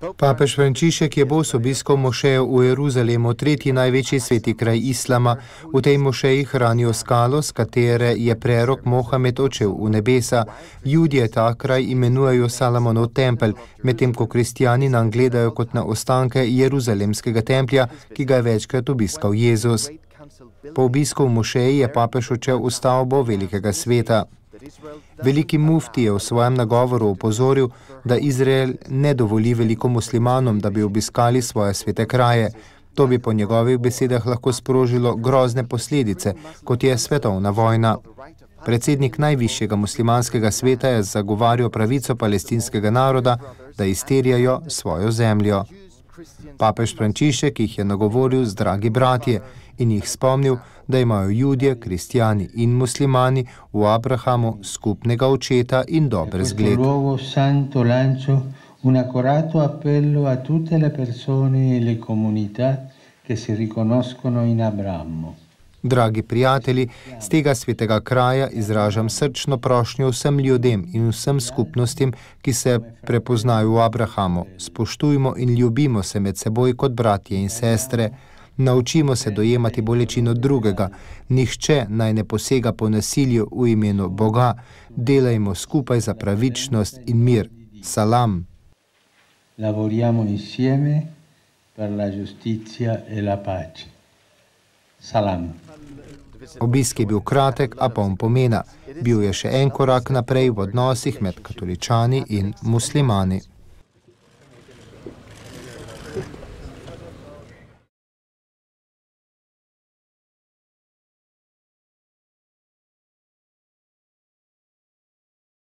Papež Frančišek je bos obiskal mošejo v Jeruzalemu, tretji največji sveti kraj islama. V tej mošeji hranijo skalo, s katere je prerok Mohamed odšel v nebesa. Judje ta kraj imenujejo Salomonov tempelj, medtem ko kristjani nanj gledajo kot na ostanke Jeruzalemskega templja, ki ga je večkrat obiskal Jezus. Po obisku v mošeji je papež odšel v stavbo velikega sveta. Veliki mufti je v svojem nagovoru opozoril, da Izrael ne dovoli veliko muslimanom, da bi obiskali svoje svete kraje. To bi po njegovih besedah lahko sprožilo grozne posledice, kot je svetovna vojna. Predsednik najvišjega muslimanskega sveta je zagovarjal pravico palestinskega naroda, da izterjajo svojo zemljo. Papež Frančišek jih je nagovoril z dragi bratje in jih spomnil, da imajo Judje, kristjani in muslimani v Abrahamu skupnega očeta in dober zgled. Un accorato appello a tutte le persone e le comunità che si riconoscono in Abramo. Dragi prijatelji, z tega svetega kraja izražam srčno prošnjo vsem ljudem in vsem skupnostim, ki se prepoznajo v Abrahamu. Spoštujmo in ljubimo se med seboj kot bratje in sestre. Naučimo se dojemati bolečino drugega. Nihče naj ne posega po nasilju v imenu Boga. Delajmo skupaj za pravičnost in mir. Salam. Lavoriamo insieme per la giustizia e la pace. Salam. Obisk je bil kratek, a poln pomena. Bil je še en korak naprej v odnosih med katoličani in muslimani.